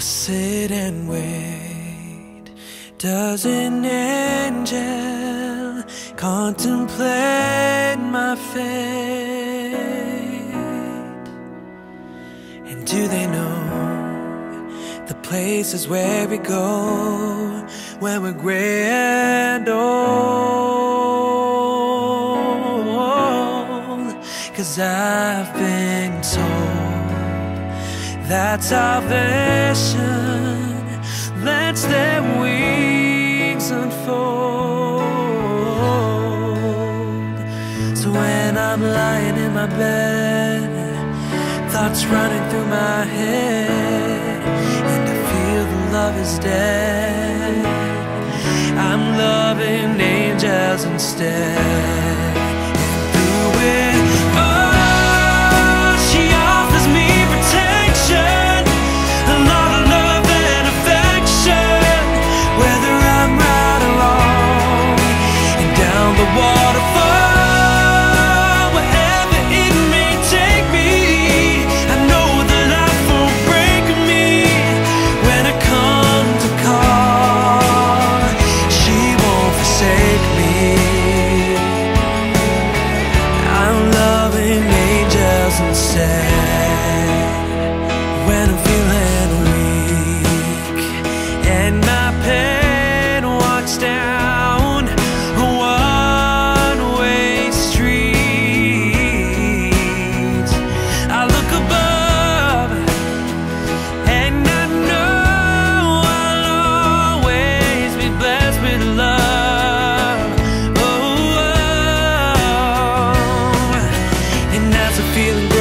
sit and wait. Does an angel contemplate my fate? And do they know the places where we go when we're gray and old? 'Cause I've been told that salvation lets their wings unfold. So when I'm lying in my bed, thoughts running through my head, and I feel the love is dead, I'm loving angels instead. And through it all, she offers me protection, a lot of love and affection, whether I'm right or wrong. And down the waterfall, wherever it may take me, I know that life won't break me. When I come to call, she won't forsake me. I'm loving angels instead. When I'm feeling weak and my pain walks down a one-way street, I look above and I know I'll always be blessed with love. Oh, and as the feeling